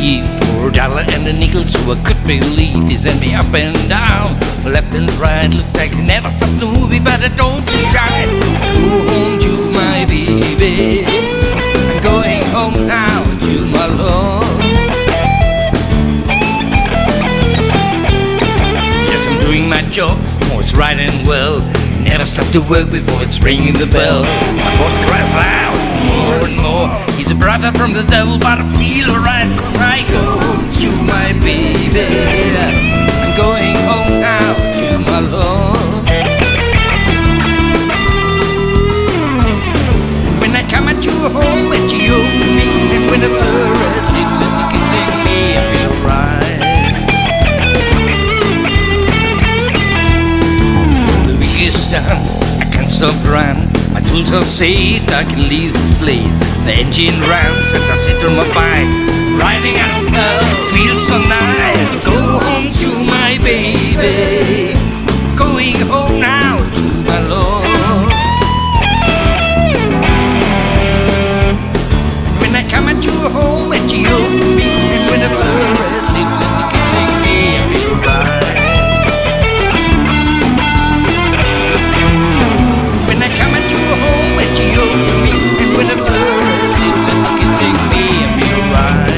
leave for $1 and a nickel, so I could believe he sent me up and down, left and right. Looks like he never stopped the movie, but I don't die. Go home to my baby, I'm going home now to my love. Yes, I'm doing my job, oh, it's right and well. Never stop to work before it's ringing the bell. My boss cries loud, more and more. He's a brother from the devil, but I feel alright, 'cause I go to my baby. I'm going home now to my love. When I come into home and you open me, and when it's her lips and she kissing me, I feel right. The week is done, I can't stop running. My tools are saved, I can leave this place. The engine runs and I sit on my bike, riding out of hell, feels so nice. Go home to my baby, going home now to my love. When I come into home and you open me, and when it's her red lips and she kissing me, I feel right. When I come into home and you open me, and when it's her red lips and she kissing me, I feel right.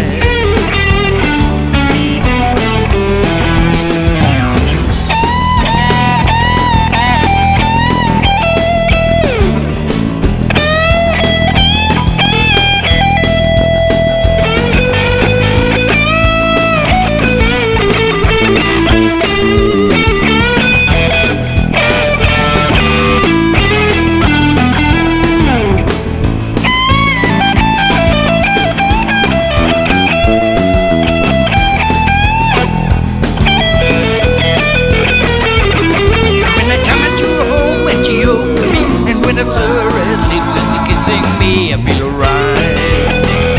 When it's her red lips and she kissing me, I feel alright.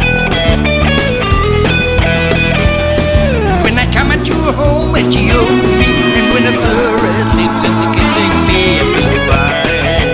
When I come into home and she open me, and when it's her red lips and she kissing me, I feel alright.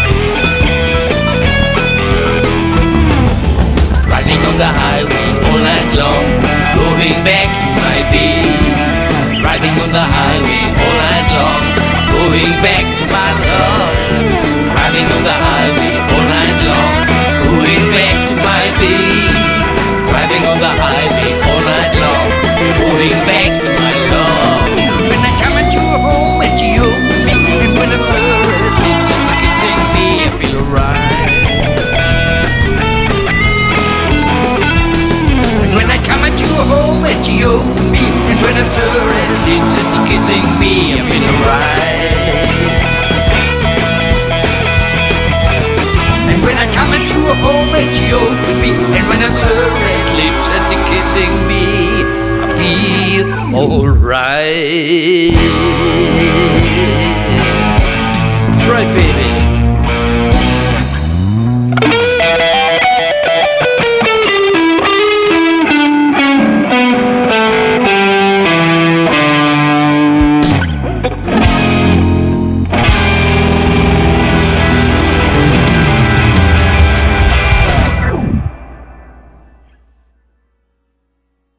Driving on the highway all night long, going back to my babe. Driving on the highway all night long, going back to my love. Driving on the highway all night long, going back to my babe. Driving on the highway all night long, going back to my love. When I come into home and she open me, and when it's her red lips and she kissing me, I feel alright. And when I come into home and she open me, and when it's her red lips and she kissing me, I feel alright. When I come into a home and she open me, and when it's her red lips and she kissing me, I feel alright.